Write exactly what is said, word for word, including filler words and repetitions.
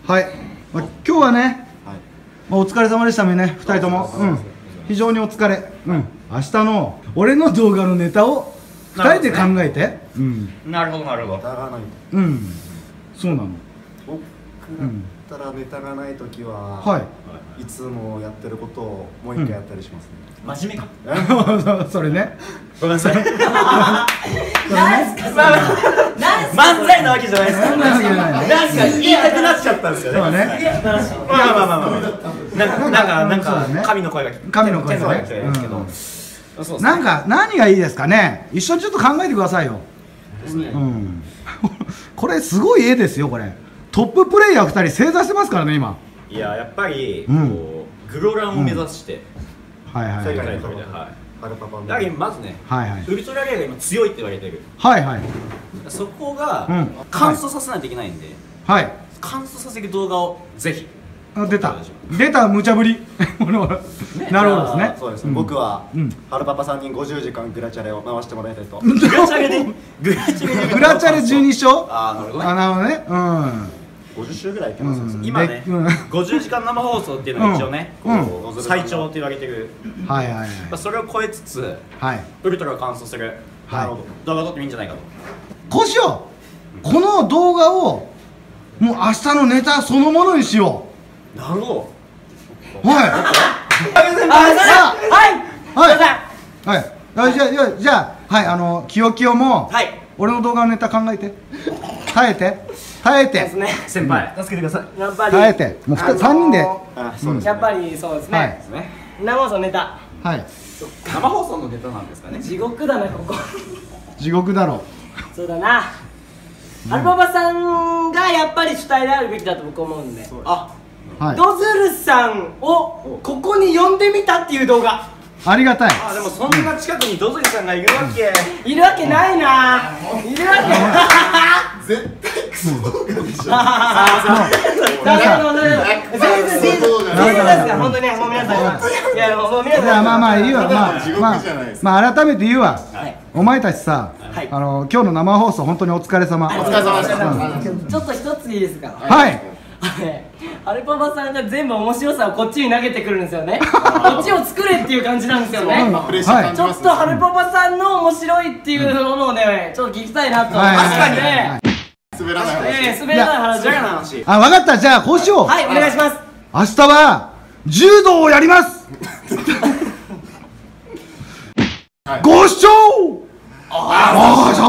はい、まあ、今日はね、はい、まあ、お疲れ様でしたね、ふたりとも。うん、非常にお疲れ。うん、明日の俺の動画のネタをふたりで考えて。うん、なるほどなるほど。ネタがない。うん、そうなの。 僕だったらネタがないときは、はい、いつもやってることをもう一回やったりしますね。真面目か。それね。ごめんなさい。 何すかそれ。漫才なわけじゃないですか。なんか言いたくなっちゃったんですよね。そうね。まあまあまあまあ。なんかなんか神の声が神の声がね。なんか何がいいですかね。一緒にちょっと考えてくださいよ。うん。これすごい絵ですよこれ。トッププレイヤーふたり正座してますからね今。 いややっぱりこうグロランを目指して。 はいはいはい。 だけどまずね、ウルトラレアが今強いって言われてる。 はいはい。そこが乾燥させないといけないんで、はい。乾燥させる動画をぜひ。 あ、出た出た無茶ぶり。なるほどですね。 そうです。僕はハルパパさんにごじゅうじかんグラチャレを回してもらいたいと。 グラチャレでグラチャレグラチャレじゅうにしょう。 ああなるほどね。 あ、なるほどね。うん。 ごじゅっしゅうぐらいいけます。 今ねごじゅうじかん生放送っていうのが一応ね最長って言われてる。はいはいはい。それを超えつつウルトラを完走する動画を撮ってもいいんじゃないかと。 こうしよう。この動画をもう明日のネタそのものにしよう。 なるほど。はい。はいはいはい。じゃあじゃあはい、あのきよきよも俺の動画のネタ考えて耐えて耐えて先輩助けてください。 やっぱり耐えてもうさんにんで。 やっぱりそうですね。生放送ネタ。 はい。 生放送のネタなんですかね。 地獄だなここ。 地獄だろう。 そうだな。アルパパさんがやっぱり主体であるべきだと僕思うんで。あ、ドズルさんをここに呼んでみたっていう動画。 ありがたい。 あ、でもそんな近くにドズルさんがいるわけいるわけないな。いるわけ絶対クソ動画でしょ。 ああそうだから全然全然全然ですから本当にもう皆さんいやもう皆さんまあまあ言うわ。まあまあまあ改めて言うわ。お前たちさ、あの今日の生放送本当にお疲れ様。お疲れ様でした。 ちょっと一ついいですか。 はい。 アルパパさんが全部面白さをこっちに投げてくるんですよね。こっちを作れっていう感じなんですよね。ちょっとアルパパさんの面白いっていうものをねちょっと聞きたいなと思って。確かにね。滑らない話。滑らない話。じゃがな話。 あ、分かった。じゃあこうしよう。 はい、お願いします。 明日は柔道をやります。ご視聴ああ